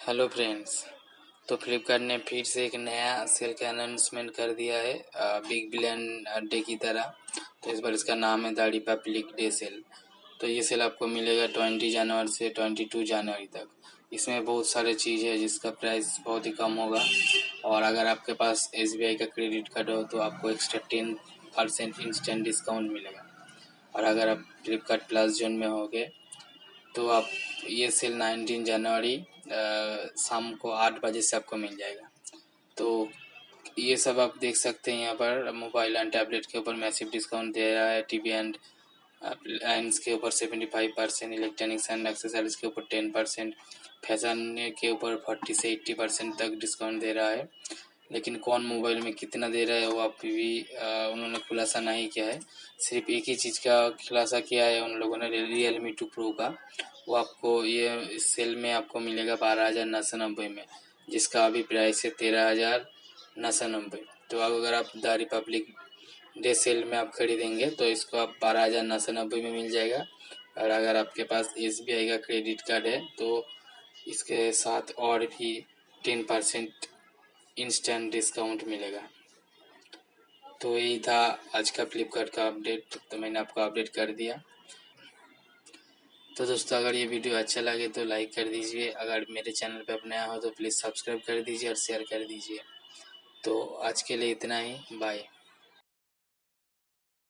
Hello friends. तो फ्लिपकार्ट ने फिर से एक नया सेल का अनाउंसमेंट कर दिया है बिग बिलियन डे की तरह। तो इस बार इसका नाम है द रिपब्लिक डे सेल। तो ये सेल आपको मिलेगा 20 जनवरी से 22 जनवरी तक। इसमें बहुत सारे चीज़ है जिसका प्राइस बहुत ही कम होगा। और अगर आपके पास SBI का क्रेडिट कार्ड हो तो आपको एक्स्ट्रा 10% इंस्टेंट डिस्काउंट मिलेगा। और अगर आप फ्लिपकार्ट प्लस जोन में होगे तो आप ये सेल 19 जनवरी शाम को 8 बजे से आपको मिल जाएगा। तो ये सब आप देख सकते हैं यहाँ पर। मोबाइल एंड टैबलेट के ऊपर मैसिव डिस्काउंट दे रहा है। टीवी एंड अप्लायंस के ऊपर 75%, इलेक्ट्रॉनिक्स एंड एक्सेसरीज के ऊपर 10%, फैशन के ऊपर 40 से 80% तक डिस्काउंट दे रहा है। लेकिन कौन मोबाइल में कितना दे रहा है वो अभी भी उन्होंने खुलासा नहीं किया है। सिर्फ एक ही चीज़ का खुलासा किया है उन लोगों ने, Realme 2 Pro का। वो आपको ये इस सेल में आपको मिलेगा 12,990 में, जिसका अभी प्राइस है 13,990। तो अगर आप द रिपब्लिक डे सेल में आप खरीदेंगे तो इसको आप 12,990 में मिल जाएगा। और अगर आपके पास SBI का क्रेडिट कार्ड है तो इसके साथ और भी 10% इंस्टेंट डिस्काउंट मिलेगा। तो यही था आज का फ्लिपकार्ट का अपडेट। तो मैंने आपको अपडेट कर दिया। तो दोस्तों, अगर ये वीडियो अच्छा लगे तो लाइक कर दीजिए। अगर मेरे चैनल पर आप नया हो तो प्लीज़ सब्सक्राइब कर दीजिए और शेयर कर दीजिए। तो आज के लिए इतना ही। बाय।